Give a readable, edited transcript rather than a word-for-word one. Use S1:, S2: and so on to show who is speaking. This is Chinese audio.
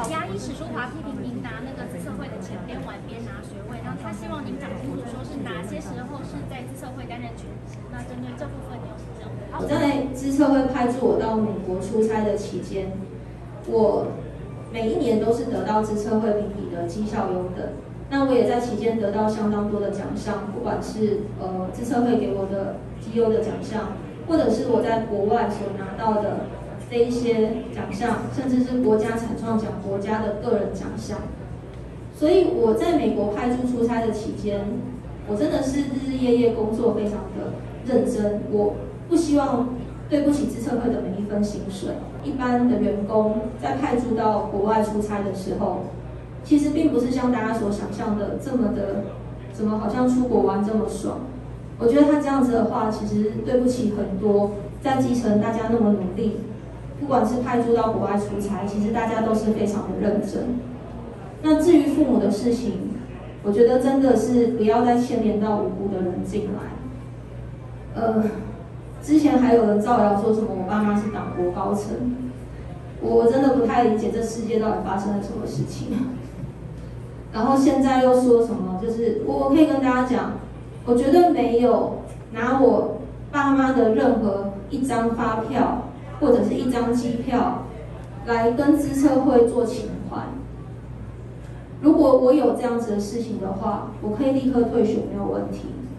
S1: 牙医史书华批评您拿那个资策会的钱边玩边拿学位，然后他希望您讲清楚说是哪些时候是在资策会担任全职。那针对这部分你有什么想法？
S2: 我在资策会派驻我到美国出差的期间，我每一年都是得到资策会评比的绩效优等。那我也在期间得到相当多的奖项，不管是资策会给我的绩优的奖项，或者是我在国外所拿到的这一些奖项，甚至是国家产创奖国家的个人奖项。所以我在美国派驻出差的期间，我真的是日日夜夜工作非常的认真。我不希望对不起资策会的每一分薪水。一般的员工在派驻到国外出差的时候，其实并不是像大家所想象的这么的，怎么好像出国玩这么爽。我觉得他这样子的话，其实对不起很多在基层大家那么努力，不管是派驻到国外出差，其实大家都是非常的认真。那至于父母的事情，我觉得真的是不要再牵连到无辜的人进来。之前还有人造谣说什么我爸妈是党国高层，我真的不太理解这世界到底发生了什么事情。然后现在又说什么，就是我可以跟大家讲，我绝对没有拿我爸妈的任何一张发票或者是一张机票来跟资策会做请款。如果我有这样子的事情的话，我可以立刻退学，没有问题。